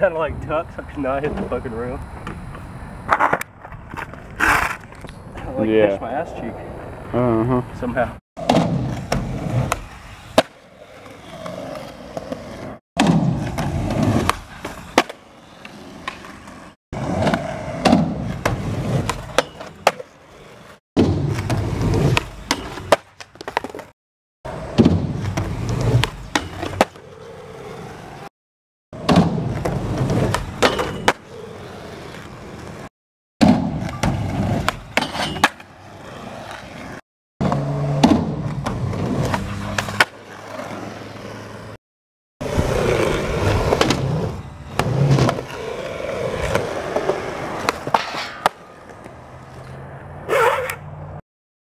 had to like tuck so I could not hit the fucking rail. I like catch my ass cheek. Somehow.